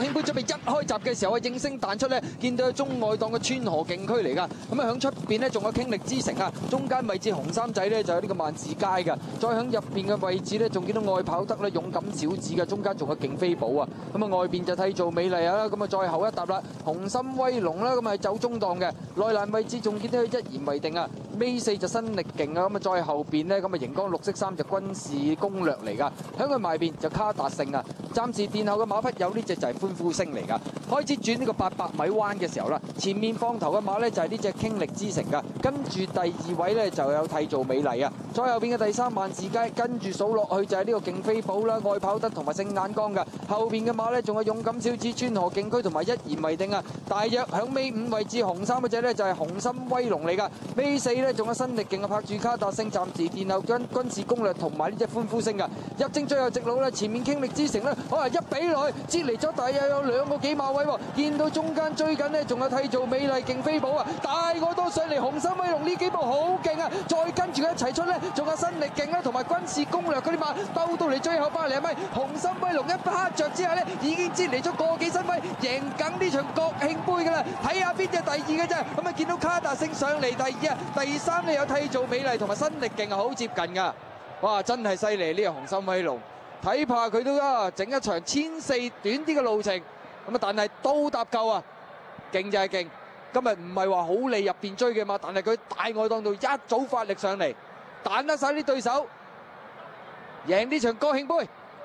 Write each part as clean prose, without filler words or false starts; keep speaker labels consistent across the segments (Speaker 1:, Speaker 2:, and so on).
Speaker 1: 慶杯準備一開閘嘅時候啊，應聲彈出咧，見到中外檔嘅川河勁區嚟㗎。咁啊響出邊咧仲有傾力之城啊，中間位置紅衫仔咧就有呢個萬字街㗎。再響入邊嘅位置咧，仲見到外跑得咧勇敢小子嘅，中間仲有勁飛寶啊。咁啊外邊就締造美麗啊啦，咁啊再後一沓啦，紅心威龍啦，咁啊走中檔嘅。內欄位置仲見到佢一言為定啊，尾四就新力勁啊，咁啊再後邊呢，咁啊熒光綠色衫就軍事攻略嚟㗎，響佢埋邊就卡達勝啊，暫時殿後嘅馬匹有呢隻就係歡呼聲嚟㗎。開始轉呢個800米彎嘅時候啦，前面放頭嘅馬呢就係呢隻傾力之城㗎，跟住第二位呢就有締造美麗啊，再後邊嘅第三萬字街，跟住數落去就係呢個勁飛寶啦、愛跑得同埋聖眼光㗎，後邊嘅馬呢仲有勇敢小子、川河勁區同埋一言為定啊，大約響尾五位置紅衫嗰隻呢就係紅心威龍嚟㗎，尾四呢仲有新力勁啊，拍住卡達勝，暫時殿後跟軍事攻略同埋呢隻歡呼聲㗎，入正最後直路呢，前面傾力之城呢，可能一比內擠離咗，大約有2個幾馬位喎，見到中間追緊呢，仲有締造美麗勁飛寶啊，大個多上嚟紅心威龍呢幾步好勁啊，再跟住佢一齊出呢，仲有新力勁啦，同埋軍事攻略嗰啲馬鬥到嚟最後100零米，紅心威龍一拍着之下呢，已經擠離咗個幾身位，贏緊呢場國慶杯㗎啦，睇下邊隻第二嘅啫，咁啊見到卡達勝上嚟第二啊，第三呢有締造美麗同埋新力勁啊，好接近㗎，哇真係犀利呢個紅心威龍，睇怕佢都整一場1400短啲嘅路程，咁啊但係都搭夠啊，勁就係勁，今日唔係話好利入邊追嘅嘛，但係佢大外檔度一早發力上嚟，彈得晒啲對手，贏呢場國慶杯。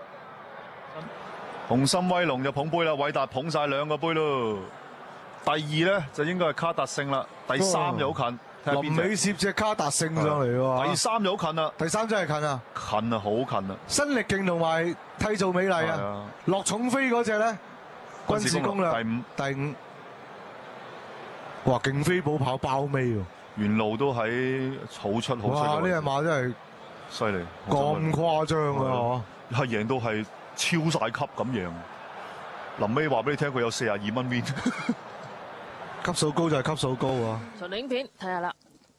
Speaker 2: 紅心威龍就捧杯啦，偉達捧晒2個杯咯。第二咧就應該係卡達勝啦，第三就好近。
Speaker 3: 臨尾攝隻卡達勝上嚟喎，
Speaker 2: 第三就好近啦，
Speaker 3: 第三真係近啊，
Speaker 2: 近啊好近啊。
Speaker 3: 新力勁同埋締造美麗啊，落重飛嗰隻咧軍事攻略第五，哇勁飛寶跑包尾喎，
Speaker 2: 沿路都喺好出好。
Speaker 3: 哇！呢隻馬真係
Speaker 2: 犀利，
Speaker 3: 咁誇張啊！
Speaker 2: 係贏到係超晒級咁贏。臨尾話俾你聽，佢有42蚊 win。
Speaker 3: 級數高就係級數高啊！
Speaker 4: 順影片睇下啦，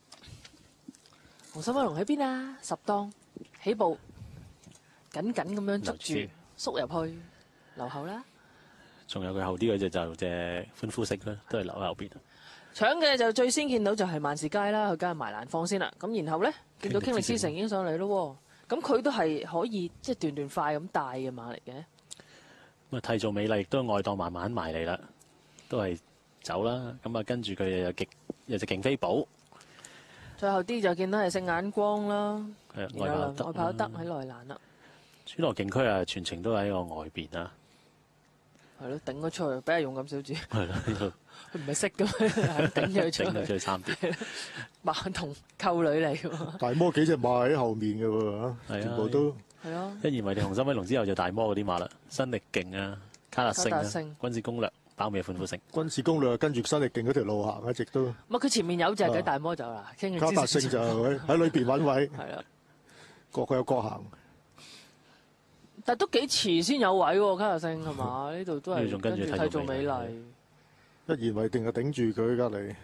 Speaker 4: 紅心威龍喺邊啊？10檔起步，緊緊咁樣捉住，縮入去留後啦。
Speaker 5: 仲有佢後啲嗰隻就隻歡呼聲啦，都係留喺後邊。
Speaker 4: 搶嘅就最先見到就係萬事街啦，佢梗係埋欄放先啦。咁然後咧見到傾力之城已經上嚟咯，咁佢都係可以即係段快咁帶嘅馬嚟嘅。
Speaker 5: 咁啊，締造美麗亦都外檔慢慢埋嚟啦，都係走啦。咁啊，跟住佢有隻勁飛寶，
Speaker 4: 最後啲就見到係聖眼光啦，
Speaker 5: 外
Speaker 4: 跑得喺內欄啦。
Speaker 5: 川河勁區啊，全程都喺個外邊啊。
Speaker 4: 係咯，頂咗出去，俾阿勇敢小子。
Speaker 5: 係咯，
Speaker 4: 佢唔係識嘅咩？係頂咗出去。
Speaker 5: 頂咗出去3點。
Speaker 4: 馬同溝女嚟喎。
Speaker 6: 大摩幾隻馬喺後面嘅喎，全部都。
Speaker 4: 係啊。
Speaker 5: 一言為定紅心威龍之後就大摩嗰啲馬啦，新力勁啊，卡達勝啊，軍事攻略。包尾歡呼聲，
Speaker 6: 軍事攻略跟住新力勁嗰條路行，一直都。
Speaker 4: 唔係佢前面有隻嘅大魔走啦，
Speaker 6: 卡達勝就喺裏邊揾位。
Speaker 4: 係啦，
Speaker 6: 各有各行。
Speaker 4: 但都幾遲先有位喎，卡達勝係嘛？呢度都係跟住締造美麗。
Speaker 6: 一言為定就頂住佢隔離。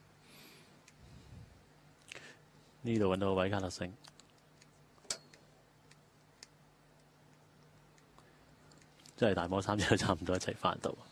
Speaker 5: 呢度揾到個位卡達勝。真係大摩3隻都差唔多一齊翻到。